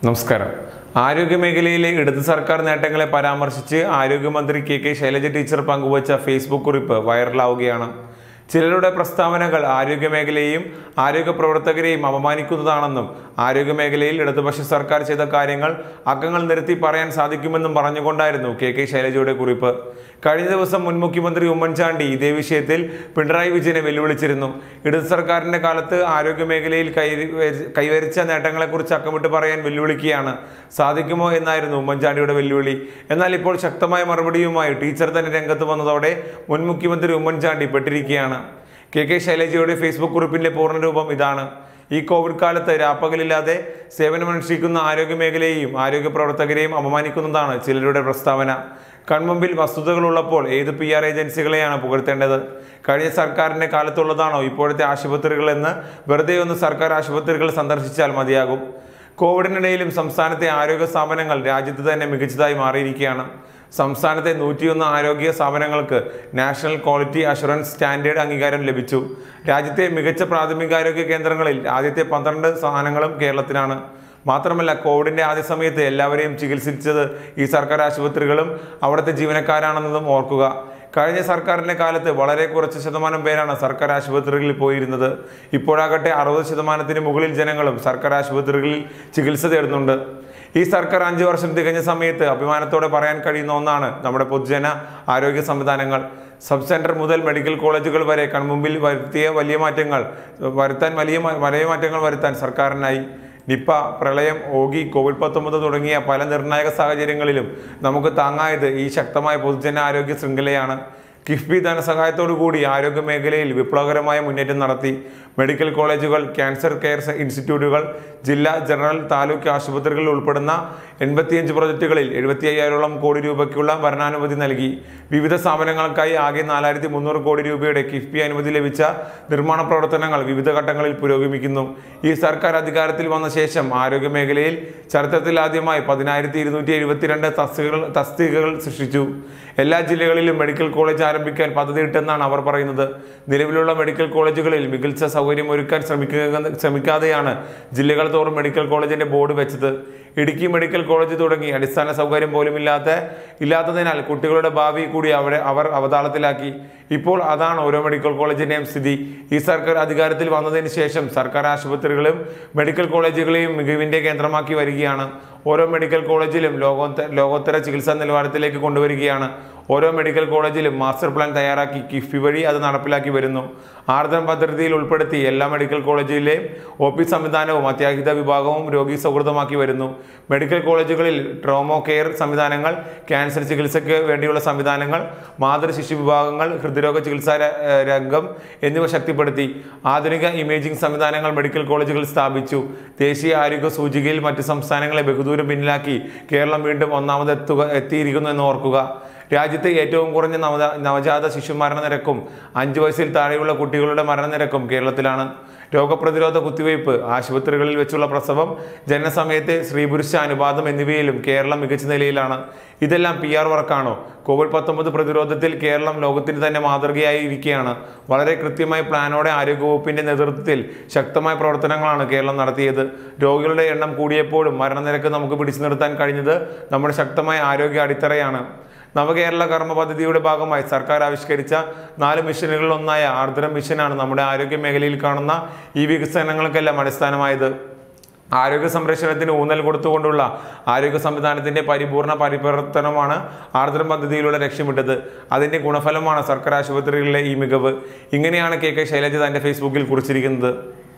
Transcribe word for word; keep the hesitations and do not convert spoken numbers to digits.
നമസ്കാരം. ആരോഗ്യമേഖലയിലെ ഇടത് സർക്കാർ നേട്ടങ്ങളെ പരാമർശിച്ച് ആരോഗ്യമന്ത്രി കെ കെ ശൈലജ ടീച്ചർ പങ്കുവച്ച ഫേസ്ബുക്ക് കുറിപ്പ് വൈറലാവുകയാണ്. ചിലരുടെ പ്രസ്താവനകൾ ആരോഗ്യമേഖലയെയും ആരോഗ്യ പ്രവർത്തകരെയും അപമാനിക്കുന്നതാണെന്നും ആരോഗ്യമേഖലയിൽ ഇടതുപക്ഷ സർക്കാർ ചെയ്ത കാര്യങ്ങൾ അക്കങ്ങൾ നിരത്തി പറയാൻ സാധിക്കുമെന്നും പറഞ്ഞുകൊണ്ടായിരുന്നു കെ കെ ശൈലജയുടെ കുറിപ്പ്. കഴിഞ്ഞ ദിവസം മുൻ മുഖ്യമന്ത്രി ഉമ്മൻചാണ്ടി ഇതേ വിഷയത്തിൽ പിണറായി വിജയനെ വെല്ലുവിളിച്ചിരുന്നു. ഇടത് സർക്കാരിന്റെ കാലത്ത് ആരോഗ്യമേഖലയിൽ കൈ കൈവരിച്ച നേട്ടങ്ങളെക്കുറിച്ച് അക്കമിട്ട് പറയാൻ വെല്ലുവിളിക്കുകയാണ്. സാധിക്കുമോ എന്നായിരുന്നു ഉമ്മൻചാണ്ടിയുടെ വെല്ലുവിളി. എന്നാൽ ഇപ്പോൾ ശക്തമായ മറുപടിയുമായി ടീച്ചർ തന്നെ രംഗത്ത് വന്നതോടെ മുൻ മുഖ്യമന്ത്രി ഉമ്മൻചാണ്ടി പെട്ടിരിക്കുകയാണ്. കെ കെ ശൈലജയുടെ ഫേസ്ബുക്ക് കുറിപ്പിന്റെ പൂർണ്ണരൂപം ഇതാണ്. ഈ കോവിഡ് കാലത്ത് രാപ്പകലില്ലാതെ സേവനമനുഷ്ഠിക്കുന്ന ആരോഗ്യമേഖലയെയും ആരോഗ്യ പ്രവർത്തകരെയും അപമാനിക്കുന്നതാണ് ചിലരുടെ പ്രസ്താവന. കൺമുമ്പിൽ വസ്തുതകളുള്ളപ്പോൾ ഏത് പി ആർ ഏജൻസികളെയാണ് പുകഴ്ത്തേണ്ടത്? കഴിഞ്ഞ സർക്കാരിന്റെ കാലത്തുള്ളതാണോ ഇപ്പോഴത്തെ ആശുപത്രികൾ എന്ന് വെറുതെ ഒന്ന് സർക്കാർ ആശുപത്രികൾ സന്ദർശിച്ചാൽ മതിയാകും. കോവിഡിനിടയിലും സംസ്ഥാനത്തെ ആരോഗ്യ സ്ഥാപനങ്ങൾ രാജ്യത്ത് തന്നെ മികച്ചതായി മാറിയിരിക്കുകയാണ്. സംസ്ഥാനത്തെ നൂറ്റിയൊന്ന് ആരോഗ്യ സ്ഥാപനങ്ങൾക്ക് നാഷണൽ ക്വാളിറ്റി അഷുറൻസ് സ്റ്റാൻഡേർഡ് അംഗീകാരം ലഭിച്ചു. രാജ്യത്തെ മികച്ച പ്രാഥമികാരോഗ്യ കേന്ദ്രങ്ങളിൽ ആദ്യത്തെ പന്ത്രണ്ട് സ്ഥാനങ്ങളും കേരളത്തിലാണ്. മാത്രമല്ല, കോവിഡിന്റെ ആദ്യ സമയത്ത് എല്ലാവരെയും ചികിത്സിച്ചത് ഈ സർക്കാർ ആശുപത്രികളും അവിടുത്തെ ജീവനക്കാരാണെന്നതും ഓർക്കുക. കഴിഞ്ഞ സർക്കാരിന്റെ കാലത്ത് വളരെ കുറച്ച് ശതമാനം പേരാണ് സർക്കാർ ആശുപത്രികളിൽ പോയിരുന്നത്. ഇപ്പോഴാകട്ടെ അറുപത് ശതമാനത്തിന് മുകളിൽ ജനങ്ങളും സർക്കാർ ആശുപത്രികളിൽ ചികിത്സ തേടുന്നുണ്ട്. ഈ സർക്കാർ അഞ്ചു വർഷം തികഞ്ഞ സമയത്ത് അഭിമാനത്തോടെ പറയാൻ കഴിയുന്ന ഒന്നാണ് നമ്മുടെ പൊതുജന ആരോഗ്യ സംവിധാനങ്ങൾ. സബ് സെന്റർ മുതൽ മെഡിക്കൽ കോളേജുകൾ വരെ കൺമുമ്പിൽ വരുത്തിയ വലിയ മാറ്റങ്ങൾ വരുത്താൻ വലിയ വലിയ മാറ്റങ്ങൾ വരുത്താൻ സർക്കാരിനായി. നിപ്പ, പ്രളയം, ഓഗി, കോവിഡ് പത്തൊമ്പത് തുടങ്ങിയ പല നിർണായക സാഹചര്യങ്ങളിലും നമുക്ക് താങ്ങായത് ഈ ശക്തമായ പൊതുജന ആരോഗ്യ ശൃംഖലയാണ്. കിഫ്ബി ധനസഹായത്തോടു കൂടി ആരോഗ്യ മേഖലയിൽ വിപ്ലവകരമായ മുന്നേറ്റം നടത്തി. മെഡിക്കൽ കോളേജുകൾ, ക്യാൻസർ കെയർ ഇൻസ്റ്റിറ്റ്യൂട്ടുകൾ, ജില്ലാ, ജനറൽ, താലൂക്ക് ആശുപത്രികളിൽ ഉൾപ്പെടുന്ന എൺപത്തിയഞ്ച് പ്രൊജക്റ്റുകളിൽ എഴുപത്തി അയ്യായിരോളം കോടി രൂപയ്ക്കുള്ള ഭരണാനുമതി നൽകി. വിവിധ സ്ഥാപനങ്ങൾക്കായി ആകെ നാലായിരത്തി മുന്നൂറ് കോടി രൂപയുടെ കിഫ്ബി അനുമതി ലഭിച്ച നിർമ്മാണ പ്രവർത്തനങ്ങൾ വിവിധ ഘട്ടങ്ങളിൽ പുരോഗമിക്കുന്നു. ഈ സർക്കാർ അധികാരത്തിൽ വന്ന ശേഷം ആരോഗ്യ മേഖലയിൽ ചരിത്രത്തിൽ ആദ്യമായി പതിനായിരത്തി ഇരുന്നൂറ്റി എഴുപത്തിരണ്ട് തസ്തികകൾ തസ്തികകൾ സൃഷ്ടിച്ചു. എല്ലാ ജില്ലകളിലും മെഡിക്കൽ കോളേജ് ആരംഭിക്കാൻ പദ്ധതിയിട്ടെന്നാണ് അവർ പറയുന്നത്. നിലവിലുള്ള മെഡിക്കൽ കോളേജുകളിൽ മികച്ച സൗകര്യം ഒരുക്കാൻ ശ്രമിക്കുക ശ്രമിക്കാതെയാണ് ജില്ലകൾ തോറും മെഡിക്കൽ കോളേജിന്റെ ബോർഡ് വെച്ചത്. ഇടുക്കി മെഡിക്കൽ കോളേജ് തുടങ്ങി അടിസ്ഥാന സൗകര്യം പോലും ഇല്ലാത്ത ഇല്ലാത്തതിനാൽ കുട്ടികളുടെ ഭാവി കൂടി അവിടെ അവർ അവതാളത്തിലാക്കി. ഇപ്പോൾ അതാണ് ഓരോ മെഡിക്കൽ കോളേജിന്റെയും സ്ഥിതി. ഈ സർക്കാർ അധികാരത്തിൽ വന്നതിന് ശേഷം സർക്കാർ ആശുപത്രികളും മെഡിക്കൽ കോളേജുകളെയും മികവിന്റെ കേന്ദ്രമാക്കി വരികയാണ്. ഓരോ മെഡിക്കൽ കോളേജിലും ലോകോത്തര ലോകോത്തര ചികിത്സാ നിലവാരത്തിലേക്ക് കൊണ്ടുവരികയാണ്. ഓരോ മെഡിക്കൽ കോളേജിലും മാസ്റ്റർ പ്ലാൻ തയ്യാറാക്കി കിഫ്ബി വഴി അത് നടപ്പിലാക്കി വരുന്നു. ആർദ്രം പദ്ധതിയിൽ ഉൾപ്പെടുത്തി എല്ലാ മെഡിക്കൽ കോളേജിലെയും ഒ പി സംവിധാനവും അത്യാഹിത വിഭാഗവും രോഗി സൗഹൃദമാക്കി വരുന്നു. മെഡിക്കൽ കോളേജുകളിൽ ട്രോമോ കെയർ സംവിധാനങ്ങൾ, ക്യാൻസർ ചികിത്സയ്ക്ക് വേണ്ടിയുള്ള സംവിധാനങ്ങൾ, മാതൃ ശിശു വിഭാഗങ്ങൾ, ഹൃദ്രോഗ ചികിത്സാ രംഗം എന്നിവ ശക്തിപ്പെടുത്തി. ആധുനിക ഇമേജിംഗ് സംവിധാനങ്ങൾ മെഡിക്കൽ കോളേജുകൾ സ്ഥാപിച്ചു. ദേശീയ ആരോഗ്യ സൂചികയിൽ മറ്റ് സംസ്ഥാനങ്ങളെ ബഹുദൂരം പിന്നിലാക്കി കേരളം വീണ്ടും ഒന്നാമത് എത്തുക എത്തിയിരിക്കുന്നു എന്ന് ഓർക്കുക. രാജ്യത്തെ ഏറ്റവും കുറഞ്ഞ നവ നവജാത ശിശു മരണനിരക്കും അഞ്ചു വയസ്സിൽ താഴെയുള്ള കുട്ടികളുടെ മരണനിരക്കും കേരളത്തിലാണ്. രോഗപ്രതിരോധ കുത്തിവയ്പ്, ആശുപത്രികളിൽ വെച്ചുള്ള പ്രസവം, ജനനസമയത്തെ സ്ത്രീ പുരുഷ അനുപാതം എന്നിവയിലും കേരളം മികച്ച നിലയിലാണ്. ഇതെല്ലാം പി ആർ വർക്കാണോ? കോവിഡ് പത്തൊമ്പത് പ്രതിരോധത്തിൽ കേരളം ലോകത്തിന് തന്നെ മാതൃകയായി ഇരിക്കുകയാണ്. വളരെ കൃത്യമായ പ്ലാനോടെ ആരോഗ്യവകുപ്പിന്റെ നേതൃത്വത്തിൽ ശക്തമായ പ്രവർത്തനങ്ങളാണ് കേരളം നടത്തിയത്. രോഗികളുടെ എണ്ണം കൂടിയപ്പോഴും മരണനിരക്ക് നമുക്ക് പിടിച്ചു നിർത്താൻ കഴിഞ്ഞത് നമ്മുടെ ശക്തമായ ആരോഗ്യ അടിത്തറയാണ്. നവകേരള കർമ്മ പദ്ധതിയുടെ ഭാഗമായി സർക്കാർ ആവിഷ്കരിച്ച നാല് മിഷനുകളിൽ ഒന്നായ ആർദ്രം മിഷനാണ് നമ്മുടെ ആരോഗ്യ മേഖലയിൽ കാണുന്ന ഈ വികസനങ്ങൾക്കെല്ലാം അടിസ്ഥാനമായത്. ആരോഗ്യ സംരക്ഷണത്തിന് ഊന്നൽ കൊടുത്തുകൊണ്ടുള്ള ആരോഗ്യ സംവിധാനത്തിന്റെ പരിപൂർണ പരിവർത്തനമാണ് ആർദ്രം പദ്ധതിയിലൂടെ ലക്ഷ്യമിട്ടത്. അതിന്റെ ഗുണഫലമാണ് സർക്കാർ ആശുപത്രികളിലെ ഈ മികവ്. ഇങ്ങനെയാണ് കെ കെ ശൈലജ തന്റെ ഫേസ്ബുക്കിൽ കുറിച്ചിരിക്കുന്നത്.